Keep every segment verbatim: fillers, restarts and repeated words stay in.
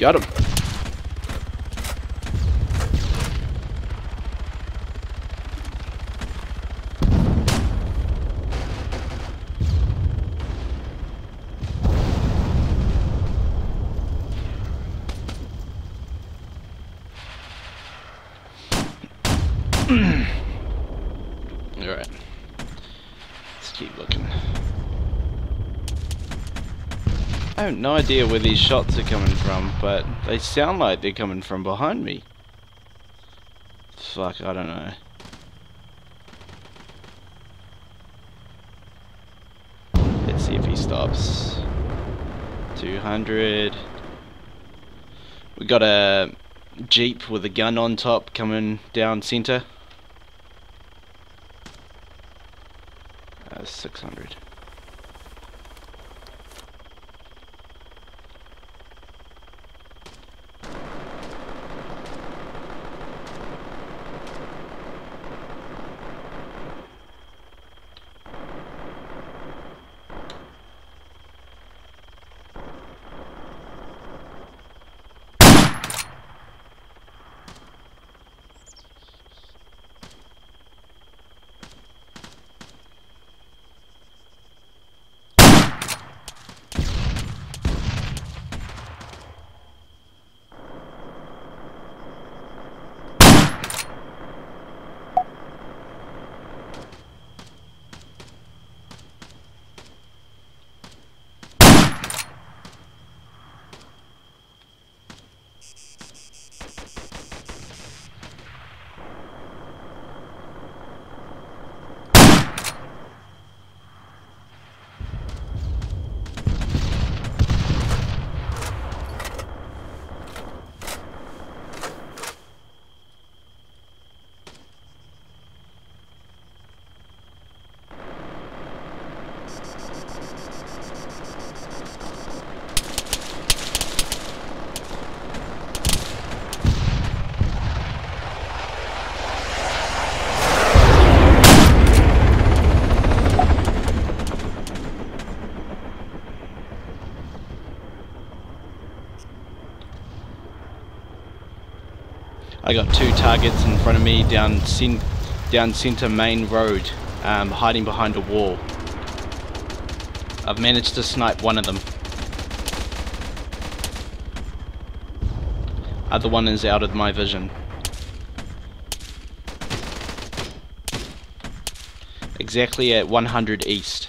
Got him. Alright. Let's keep looking. I have no idea where these shots are coming from, but they sound like they're coming from behind me. Fuck, I don't know. Let's see if he stops. two hundred. We got a Jeep with a gun on top coming down center. Uh, six hundred. I got two targets in front of me down cin down center main road, um, hiding behind a wall. I've managed to snipe one of them. Other one is out of my vision. Exactly at one hundred east.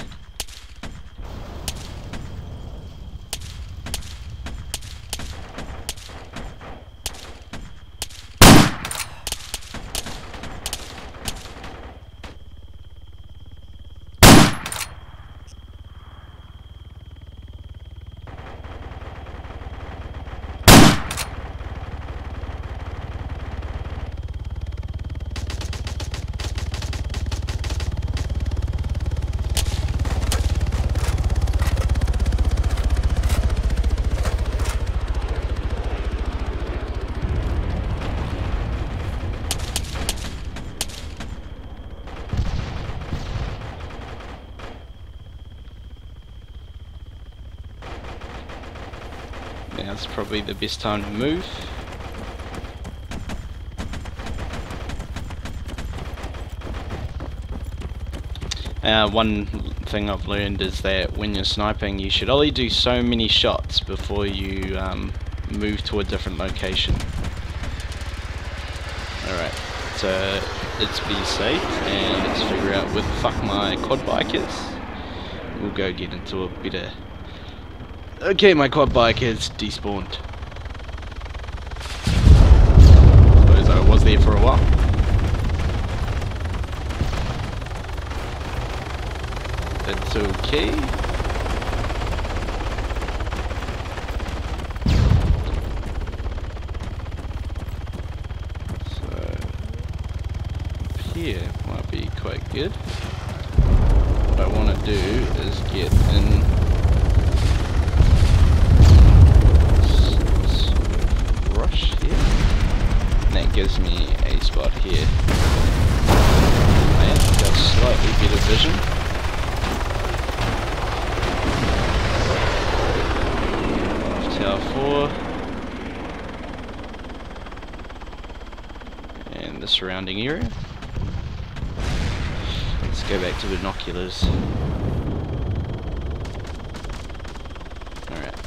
Now's probably the best time to move. Uh, one thing I've learned is that when you're sniping, you should only do so many shots before you um, move to a different location. Alright, so let's be safe and let's figure out where the fuck my quad bike is. We'll go get into a better... Okay, my quad bike is despawned. Suppose I was there for a while. It's okay. So, up here might be quite good. What I want to do is get in rush here, and that gives me a spot here. I have got slightly better vision. Tower four. surrounding area. Let's go back to binoculars. Alright.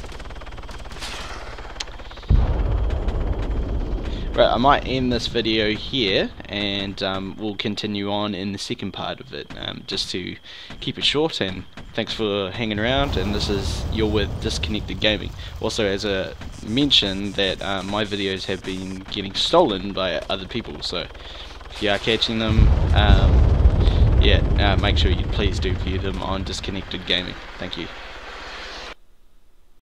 Right, I might end this video here, and um, we'll continue on in the second part of it, um, just to keep it short. And thanks for hanging around. And this is You're with Disconnected Gaming. Also, as a mention that uh, my videos have been getting stolen by other people, so if you are catching them, um, yeah, uh, make sure you please do view them on Disconnected Gaming. Thank you.